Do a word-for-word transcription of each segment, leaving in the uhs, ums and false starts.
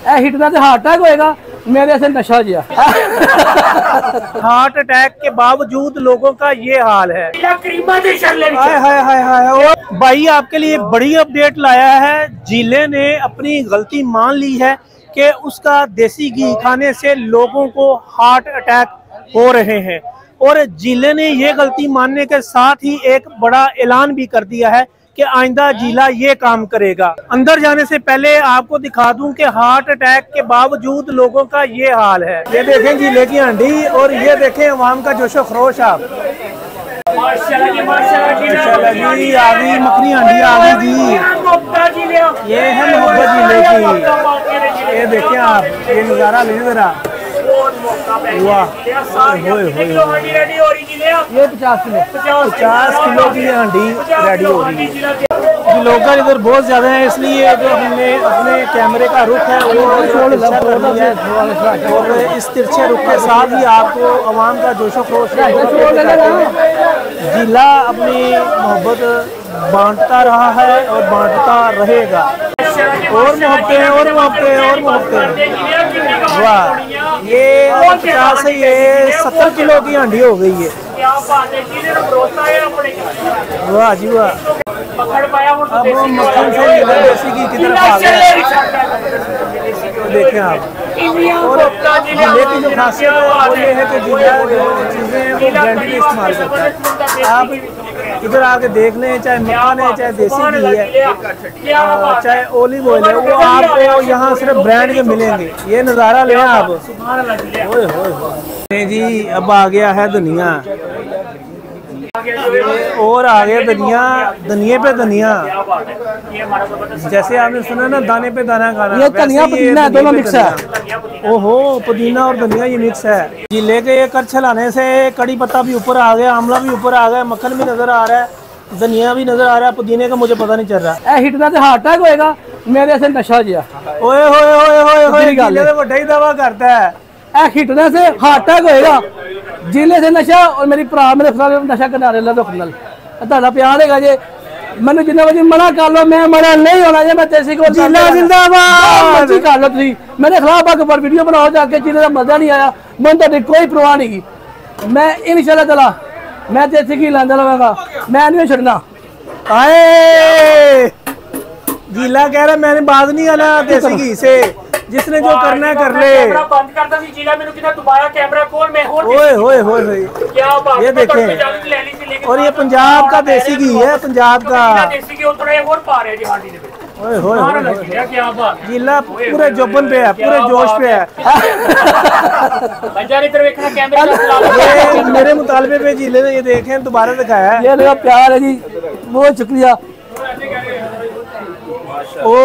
ए हिटना तो heart attack होएगा, मेरे से नशा जिया। हार्ट अटैक के बावजूद लोगों का ये हाल है। हाय हाय हाय हाय। और भाई आपके लिए बड़ी अपडेट लाया है। जिले ने अपनी गलती मान ली है कि उसका देसी घी खाने से लोगों को हार्ट अटैक हो रहे हैं, और जिले ने ये गलती मानने के साथ ही एक बड़ा ऐलान भी कर दिया है कि आइंदा जिला ये काम करेगा। अंदर जाने से पहले आपको दिखा दूं कि हार्ट अटैक के बावजूद लोगों का ये हाल है। ये देखें जिले की हांडी और ये देखें अवाम का जोशो खरोश। आप माशाल्लाह जी, माशाल्लाह जी, आ गई मखनी हांडी आ गई जी। ये है मोहब्बत जिले की। ये देखें आप, ये नजारा ले जरा। ये पचास किलो पचास किलो की हांडी रेडी हो रही है। लोग इधर बहुत ज्यादा है, इसलिए जो हमने अपने कैमरे का रुख है वो तिरछा कर लिया है, और इस तिरछे रुख के साथ ही आपको अवाम का जोशो खरोश जिला अपनी मोहब्बत बांटता रहा है और बांटता रहेगा। और मोहब्बतें और मोहब्बतें और मोहब्बतें। वाह, ये पचास है, ये सत्तर किलो की हांडी हो गई है। वाह जी वाह। अब मक्खन से देसी घी की तरफ आ गया। देखें आप, और जिले की जो खासियत है वो ये है कि जिला जो चीज़ें वो ब्रांड की इस्तेमाल करता है। आप इधर आके देख लें, चाहे मक्खन है, चाहे देसी घी है, चाहे ओलिव ऑयल है, वो आपको यहाँ सिर्फ ब्रांड के मिलेंगे। ये नज़ारा लें आप। ओए होए जी, अब आ गया है धनिया, और आ गया धनिया, धनिया पे धनिया। जैसे आपने सुना ना दाने पे दाना खाना, ये धनिया पुदीना दोनों मिक्स है। ओहो, पुदीना और धनिया ये मिक्स है। जिले के ये कर चलाने से कड़ी पत्ता भी ऊपर आ गया, आंवला भी ऊपर आ गया, मक्खन भी नजर आ रहा है, धनिया भी नजर आ रहा है, पुदीने का मुझे पता नहीं चल रहा। ए हिटना तो हार्ट अटैक होएगा, मेरे से नशा जिया। ओए होए होए होए होए, जिले तो बड़ा ही दावा करता है। ए हिटने से हार्ट अटैक होएगा, जिले से नशा, और मेरी भरा मेरे सारे नशा करने वाले दुख नाल तुहाडा प्यार हैगा जे। मैंने जिन्ना बजे मना कर लो, मैं मना नहीं होना जे। मैं तेसी को जिला जिंदाबाद मर्जी कर लो तुसी, मेरे खिलाफ आके पर वीडियो बनाओ जाके, जिले का मजा नहीं आया, मन तो कोई परवाह नहीं की। मैं इंशाल्लाह ताला मैं तेसी की लांदा लवांगा, मैं नहीं छड़ना। आए जिला कह रहा मैंने बात नहीं आना देसी घी से, जिसने जो करना है कर ले। बंद करता सी जिला मेनू कितना दोबारा कैमरा खोल, मैं होर ओए होए होए होए, ये देखें, और ये पंजाब का देसी घी है, पंजाब का देसी घी उतरे और पा रहे जी हांडी दे। ओए होए होए, क्या बात, जिला पूरे जोबन पे है, पूरे जोश पे है। पंजाब इधर देखना कैमरा चला। ये मेरे मुतालबे पे जिले ने ये देखें दोबारा दिखाया है। ये मेरा प्यार है जी, बहुत शुक्रिया। ओ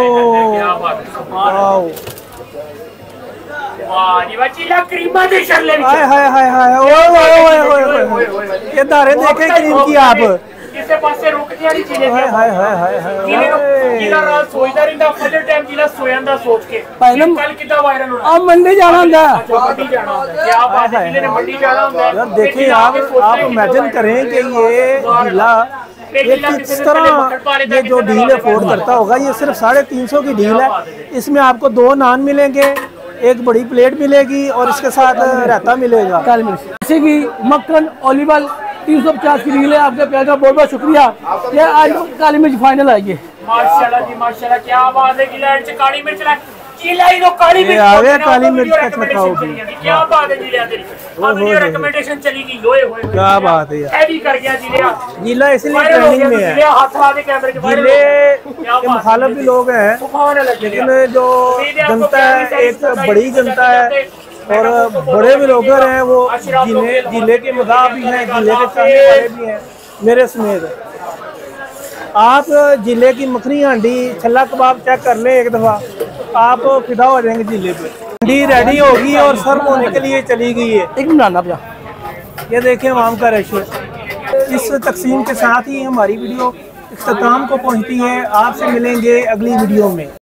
हाय हाय हाय हाय, ओए ओए ओए ओए, ये दारे देखे क्रीम की आप। किसे पासे रुक गया नहीं जिले। हाय हाय हाय हाय हाय, जिला रात सोचदा रहंदा, फजर टाइम जिला सोयंदा सोच के कल कितना वायरल होना। अब मंडी जाना होंदा, मंडी जाना होंदा, क्या बात है, जिले ने मंडी जाना होंदा। यार देखिए आप आप इमेजिन करें कि ये जिला ये किस तरह ये जो डील अफोर्ड करता होगा। ये सिर्फ साढ़े तीन सौ की डील है, इसमें आपको दो नान मिलेंगे, एक बड़ी प्लेट मिलेगी और इसके साथ रायता मिलेगा। काली मिर्च, जैसे कि मक्खन ओलिव ऑयल तीन सौ पचास की डील है। आपके प्यार का बहुत बहुत शुक्रिया। ये आज काली मिर्च फाइनल आएगी। माशाल्लाह जी माशाल्लाह, क्या बात है, जिला काली मिर्च ला जिला ही काली मिर्च आ गया, काली मिर्च का छकाव भी। क्या बात है जिला तेरी, अब ये रिकमेंडेशन चलेगी। ओए होए, क्या बात है यार, हैवी कर गया जिला। जिला इसलिए ट्रेंडिंग में है। हाथ ला दे कैमरे के बाहर, जिले के मुखालिफ भी लोग हैं, लेकिन जो जनता है एक बड़ी जनता है और बड़े ब्लॉगर हैं, वो जिले जिले के मदाह भी हैं, जिले के चाहने वाले भी हैं मेरे समेत। आप जिले की मखनी हांडी छल्ला कबाब चेक कर लें एक दफ़ा, आप फिदा हो जाएंगे जिले पे। हांडी रेडी होगी और सर्व होने के लिए चली गई है। एक मिनट भैया, ये देखें अवाम का रश। इस तकसीम के साथ ही हमारी वीडियो इख्तिताम को पहुंचती है। आपसे मिलेंगे अगली वीडियो में।